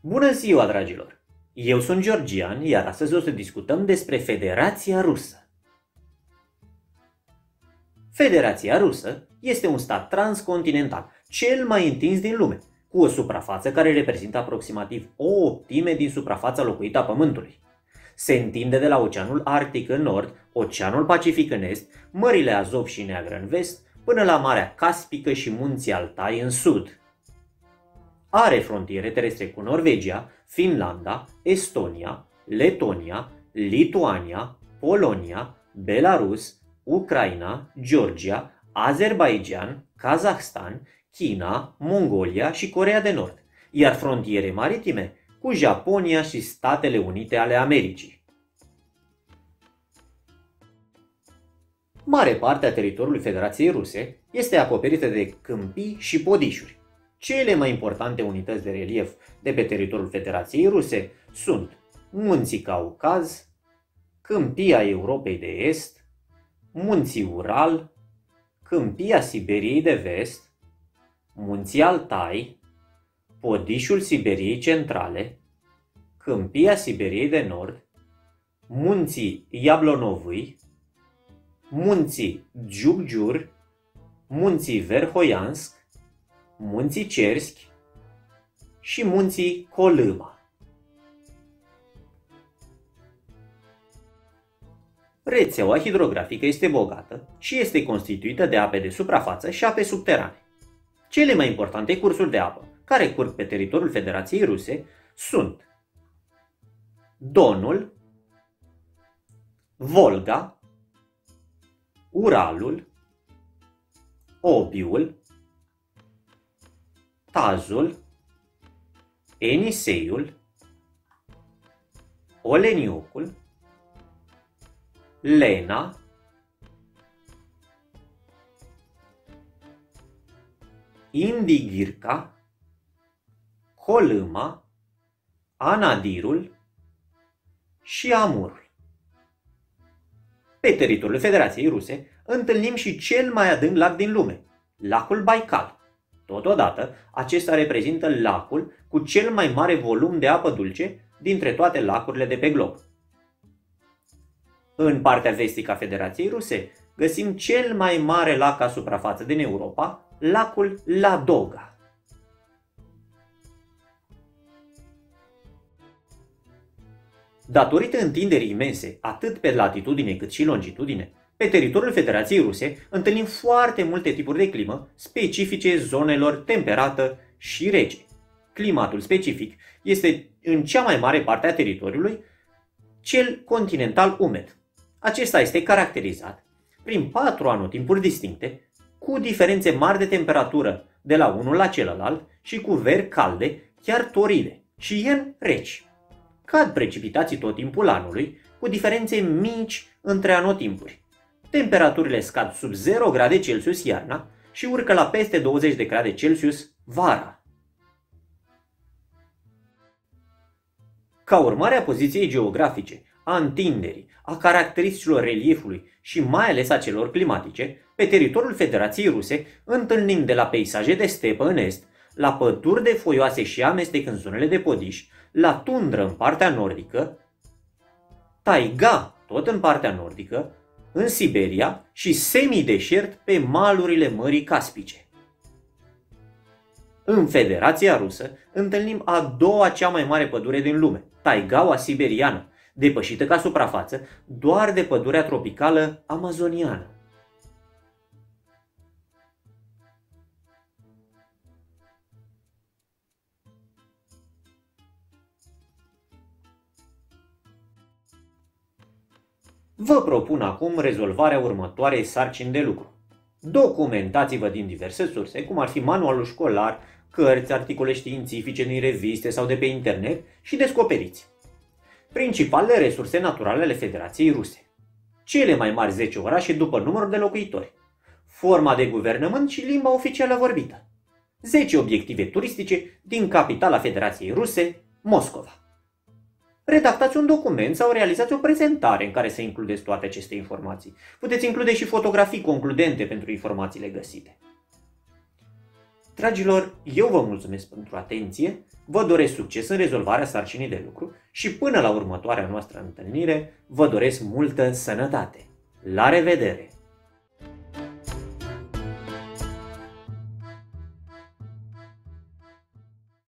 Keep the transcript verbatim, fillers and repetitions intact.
Bună ziua, dragilor! Eu sunt Georgian, iar astăzi o să discutăm despre Federația Rusă. Federația Rusă este un stat transcontinental, cel mai întins din lume, cu o suprafață care reprezintă aproximativ o optime din suprafața locuită a Pământului. Se întinde de la Oceanul Arctic în nord, Oceanul Pacific în est, mările Azov și Neagră în vest, până la Marea Caspică și munții Altai în sud. Are frontiere terestre cu Norvegia, Finlanda, Estonia, Letonia, Lituania, Polonia, Belarus, Ucraina, Georgia, Azerbaijan, Kazahstan, China, Mongolia și Coreea de Nord, iar frontiere maritime cu Japonia și Statele Unite ale Americii. Mare parte a teritoriului Federației Ruse este acoperită de câmpii și podișuri. Cele mai importante unități de relief de pe teritoriul Federației Ruse sunt Munții Caucaz, Câmpia Europei de Est, Munții Ural, Câmpia Siberiei de Vest, Munții Altai, Podișul Siberiei Centrale, Câmpia Siberiei de Nord, Munții Iablonovâi, Munții Djugjur, Munții Verhoiansk, Munții Cerski și Munții Colâma. Rețeaua hidrografică este bogată și este constituită de ape de suprafață și ape subterane. Cele mai importante cursuri de apă care curg pe teritoriul Federației Ruse sunt Donul, Volga, Uralul, Obiul, Tazul, Eniseiul, Oleniocul, Lena, Indighirka, Colâma, Anadirul și Amurul. Pe teritoriul Federației Ruse întâlnim și cel mai adânc lac din lume, lacul Baikal. Totodată, acesta reprezintă lacul cu cel mai mare volum de apă dulce dintre toate lacurile de pe glob. În partea vestică a Federației Ruse găsim cel mai mare lac ca suprafață din Europa, lacul Ladoga. Datorită întinderii imense, atât pe latitudine cât și longitudine, pe teritoriul Federației Ruse întâlnim foarte multe tipuri de climă specifice zonelor temperată și rece. Climatul specific este în cea mai mare parte a teritoriului cel continental umed. Acesta este caracterizat prin patru anotimpuri distincte, cu diferențe mari de temperatură de la unul la celălalt și cu veri calde, chiar toride, și ierni reci. Cad precipitații tot timpul anului, cu diferențe mici între anotimpuri. Temperaturile scad sub zero grade Celsius iarna și urcă la peste douăzeci de grade Celsius vara. Ca urmare a poziției geografice, a întinderii, a caracteristicilor reliefului și mai ales a celor climatice, pe teritoriul Federației Ruse întâlnim de la peisaje de stepă în est, la păduri de foioase și amestec în zonele de podiș, la tundră în partea nordică, taiga tot în partea nordică, în Siberia și semideșert pe malurile Mării Caspice. În Federația Rusă întâlnim a doua cea mai mare pădure din lume, taigaua siberiană, depășită ca suprafață doar de pădurea tropicală amazoniană. Vă propun acum rezolvarea următoarei sarcini de lucru. Documentați-vă din diverse surse, cum ar fi manualul școlar, cărți, articole științifice din reviste sau de pe internet și descoperiți principalele resurse naturale ale Federației Ruse, cele mai mari zece orașe după numărul de locuitori, forma de guvernământ și limba oficială vorbită, zece obiective turistice din capitala Federației Ruse, Moscova. Redactați un document sau realizați o prezentare în care să includeți toate aceste informații. Puteți include și fotografii concludente pentru informațiile găsite. Dragilor, eu vă mulțumesc pentru atenție, vă doresc succes în rezolvarea sarcinii de lucru și până la următoarea noastră întâlnire, vă doresc multă sănătate. La revedere!